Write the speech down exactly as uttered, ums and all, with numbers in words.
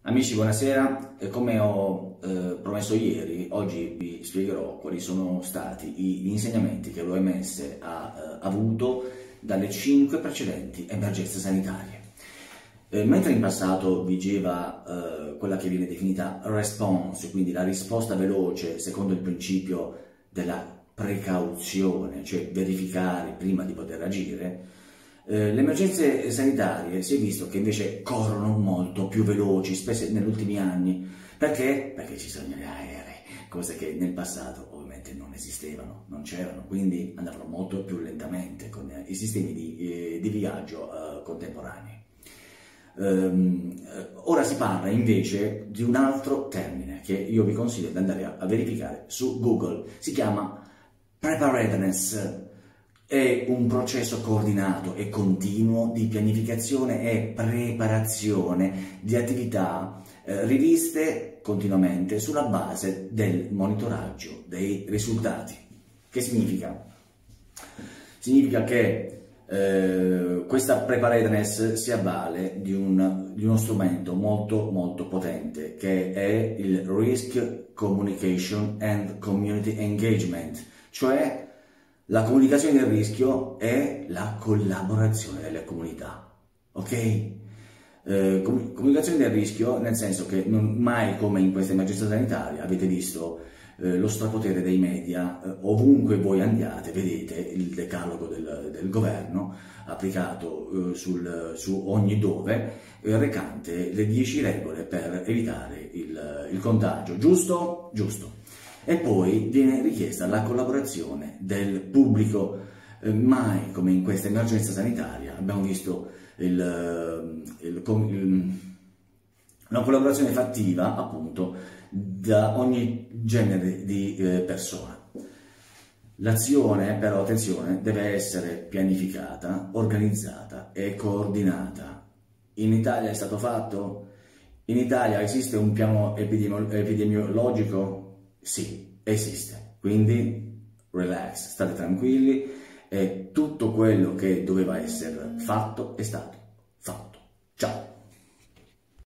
Amici, buonasera. E come ho eh, promesso ieri, oggi vi spiegherò quali sono stati gli insegnamenti che l'O M S ha eh, avuto dalle cinque precedenti emergenze sanitarie. Eh, mentre in passato vigeva eh, quella che viene definita response, quindi la risposta veloce secondo il principio della precauzione, cioè verificare prima di poter agire, Eh, le emergenze sanitarie si è visto che invece corrono molto più veloci, specie negli ultimi anni. Perché? Perché ci sono gli aerei, cose che nel passato ovviamente non esistevano, non c'erano, quindi andavano molto più lentamente con eh, i sistemi di, eh, di viaggio eh, contemporanei. Um, ora si parla invece di un altro termine che io vi consiglio di andare a, a verificare su Google. Si chiama preparedness. È un processo coordinato e continuo di pianificazione e preparazione di attività eh, riviste continuamente sulla base del monitoraggio dei risultati. Che significa? Significa che eh, questa preparedness si avvale di, un, di uno strumento molto molto potente che è il Risk Communication and Community Engagement, cioè la comunicazione del rischio è la collaborazione delle comunità, ok? Eh, com comunicazione del rischio nel senso che non mai come in questa emergenza sanitaria avete visto eh, lo strapotere dei media, eh, ovunque voi andiate vedete il decalogo del, del governo applicato eh, sul, su ogni dove, eh, recante le dieci regole per evitare il, il contagio, giusto? Giusto. E poi viene richiesta la collaborazione del pubblico. Eh, mai come in questa emergenza sanitaria abbiamo visto il, il, il, una collaborazione fattiva appunto da ogni genere di eh, persona. L'azione però, attenzione, deve essere pianificata, organizzata e coordinata. In Italia è stato fatto? In Italia esiste un piano epidemiologico? Sì, esiste, quindi relax, state tranquilli e tutto quello che doveva essere fatto è stato fatto. Ciao!